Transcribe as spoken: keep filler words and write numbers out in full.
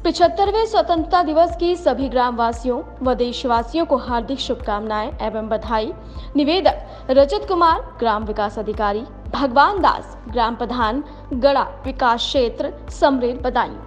पिछहत्तरवें स्वतंत्रता दिवस की सभी ग्रामवासियों व देशवासियों को हार्दिक शुभकामनाएं एवं बधाई। निवेदक रजत कुमार, ग्राम विकास अधिकारी, भगवान दास, ग्राम प्रधान, गड़ा विकास क्षेत्र, समरेल, बदायूं।